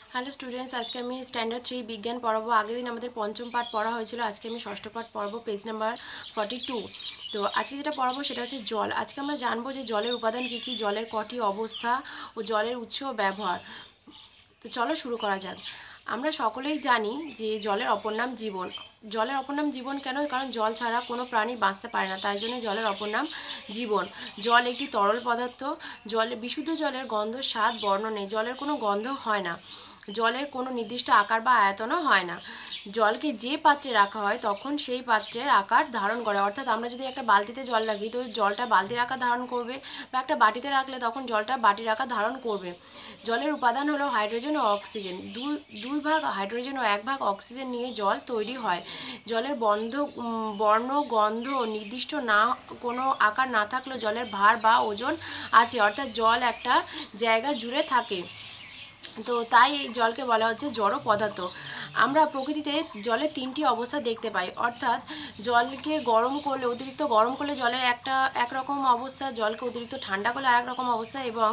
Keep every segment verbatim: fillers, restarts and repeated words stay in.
Hello students, আজকে আমি standard three বিজ্ঞান পড়াবো। আগের দিন আমাদের পঞ্চম পাঠ পড়া হয়েছিল, আজকে আমি ষষ্ঠ পাঠ পড়াবো, পেজ নাম্বার ফর্টি টু। তো আজকে যেটা পড়াবো সেটা হচ্ছে জল। আজকে আমরা জানবো যে জলের উপাদান কী কী, জলের কটি অবস্থা ও জলের উৎস ও ব্যবহার। তো চলো শুরু করা যাক। আমরা সকলেই জানি যে জলের অপর নাম জীবন। জলের অপর নাম জীবন কেন? কারণ জল ছাড়া কোনো প্রাণী বাঁচতে পারে না, তাই জন্য জলের অপর নাম জীবন। জল একটি তরল পদার্থ। জলে বিশুদ্ধ জলের গন্ধ, স্বাদ, বর্ণ নেই। জলের কোনো গন্ধ হয় না। জলের কোনো নির্দিষ্ট আকার বা আয়তনও হয় না। জলকে যে পাত্রে রাখা হয় তখন সেই পাত্রের আকার ধারণ করে। অর্থাৎ আমরা যদি একটা বালতিতে জল রাখি তো জলটা বালতির আকার ধারণ করবে, বা একটা বাটিতে রাখলে তখন জলটা বাটির আকার ধারণ করবে। জলের উপাদান হলো হাইড্রোজেন ও অক্সিজেন। দুই দুই ভাগ হাইড্রোজেন ও এক ভাগ অক্সিজেন নিয়ে জল তৈরি হয়। জলের বন্ধ বর্ণ, গন্ধ নির্দিষ্ট না কোনো আকার না থাকলেও জলের ভার বা ওজন আছে, অর্থাৎ জল একটা জায়গা জুড়ে থাকে। তো তাই এই জলকে বলা হচ্ছে জড় পদার্থ। আমরা প্রকৃতিতে জলের তিনটি অবস্থা দেখতে পাই, অর্থাৎ জলকে গরম করলে, অতিরিক্ত গরম করলে জলের একটা একরকম অবস্থা, জলকে অতিরিক্ত ঠান্ডা করলে আরেক রকম অবস্থা, এবং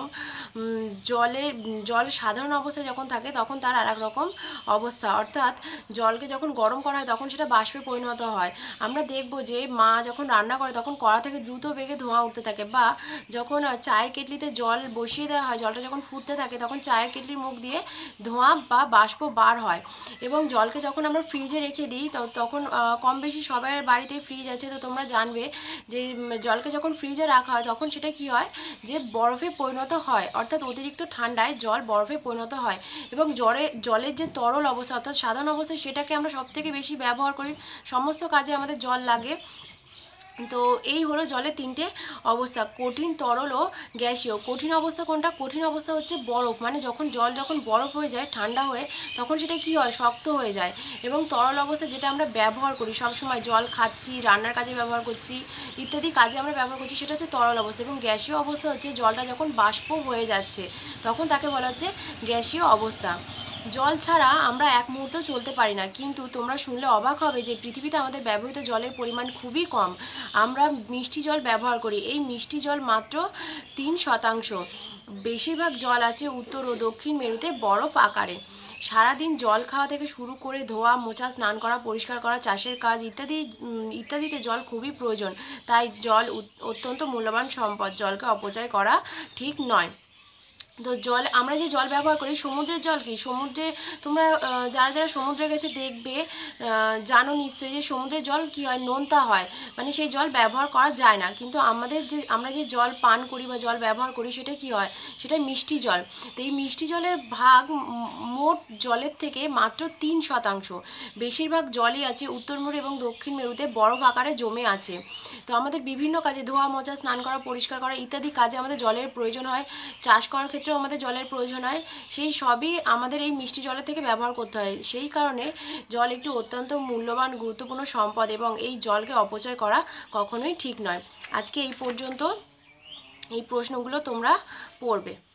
জলে জল সাধারণ অবস্থায় যখন থাকে তখন তার আরেক রকম অবস্থা। অর্থাৎ জলকে যখন গরম করা হয় তখন সেটা বাষ্পে পরিণত হয়। আমরা দেখব যে মা যখন রান্না করে তখন কড়া থেকে দ্রুত বেগে ধোঁয়া উঠতে থাকে, বা যখন চায়ের কেটলিতে জল বসিয়ে দেওয়া হয়, জলটা যখন ফুটতে থাকে তখন চায়ের কেটলির মুখ দিয়ে ধোঁয়া বা বাষ্প বার হয়। এবং জলকে যখন আমরা ফ্রিজে রেখে দিই তো তখন কম বেশি সবার বাড়িতে ফ্রিজ আছে, তো তোমরা জানবে যে জলকে যখন ফ্রিজে রাখা হয় তখন সেটা কি হয়, যে বরফে পরিণত হয়। অর্থাৎ অতিরিক্ত ঠান্ডায় জল বরফে পরিণত হয়। এবং জলে জলের যে তরল অবস্থা অর্থাৎ সাধারণ অবস্থা, সেটাকে আমরা সবথেকে বেশি ব্যবহার করি, সমস্ত কাজে আমাদের জল লাগে। তো এই হলো জলের তিনটে অবস্থা, কঠিন, তরল ও গ্যাসীয়। কঠিন অবস্থা কোনটা? কঠিন অবস্থা হচ্ছে বরফ, মানে যখন জল যখন বরফ হয়ে যায় ঠান্ডা হয়ে তখন সেটা কি হয়, শক্ত হয়ে যায়। এবং তরল অবস্থা যেটা আমরা ব্যবহার করি সবসময়, জল খাচ্ছি, রান্নার কাজে ব্যবহার করছি, ইত্যাদি কাজে আমরা ব্যবহার করছি, সেটা হচ্ছে তরল অবস্থা। এবং গ্যাসীয় অবস্থা হচ্ছে জলটা যখন বাষ্প হয়ে যাচ্ছে তখন তাকে বলা হচ্ছে গ্যাসীয় অবস্থা। জল ছাড়া আমরা এক মুহূর্ত চলতে পারি না, কিন্তু তোমরা শুনলে অবাক হবে যে পৃথিবীতে আমাদের ব্যবহৃত জলের পরিমাণ খুবই কম। আমরা মিষ্টি জল ব্যবহার করি, এই মিষ্টি জল মাত্র তিন শতাংশ। বেশিরভাগ জল আছে উত্তর ও দক্ষিণ মেরুতে বরফ আকারে। সারাদিন জল খাওয়া থেকে শুরু করে ধোয়া, মোছা, স্নান করা, পরিষ্কার করা, চাষের কাজ ইত্যাদি ইত্যাদিতে জল খুবই প্রয়োজন। তাই জল অত্যন্ত মূল্যবান সম্পদ, জলকে অপচয় করা ঠিক নয়। তো জল, আমরা যে জল ব্যবহার করি, সমুদ্রের জল কি, সমুদ্রে তোমরা যারা যারা সমুদ্রে গেছে দেখবে, জানো নিশ্চয়ই যে সমুদ্রের জল কি হয়, নোনতা হয়, মানে সেই জল ব্যবহার করা যায় না। কিন্তু আমাদের যে আমরা যে জল পান করি বা জল ব্যবহার করি সেটা কি হয়, সেটা মিষ্টি জল। তো এই মিষ্টি জলের ভাগ মোট জলের থেকে মাত্র তিন শতাংশ। বেশিরভাগ জলই আছে উত্তর মেরু এবং দক্ষিণ মেরুতে বরফ আকারে জমে আছে। তো আমাদের বিভিন্ন কাজে, ধোয়া, মোছা, স্নান করা, পরিষ্কার করা ইত্যাদি কাজে আমাদের জলের প্রয়োজন হয়। চাষ করার ক্ষেত্রেও আমাদের জলের প্রয়োজন হয়। সেই সবই আমাদের এই মিষ্টি জলের থেকে ব্যবহার করতে হয়। সেই কারণে জল একটি অত্যন্ত মূল্যবান, গুরুত্বপূর্ণ সম্পদ, এবং এই জলকে অপচয় করা কখনোই ঠিক নয়। আজকে এই পর্যন্ত। এই প্রশ্নগুলো তোমরা পড়বে।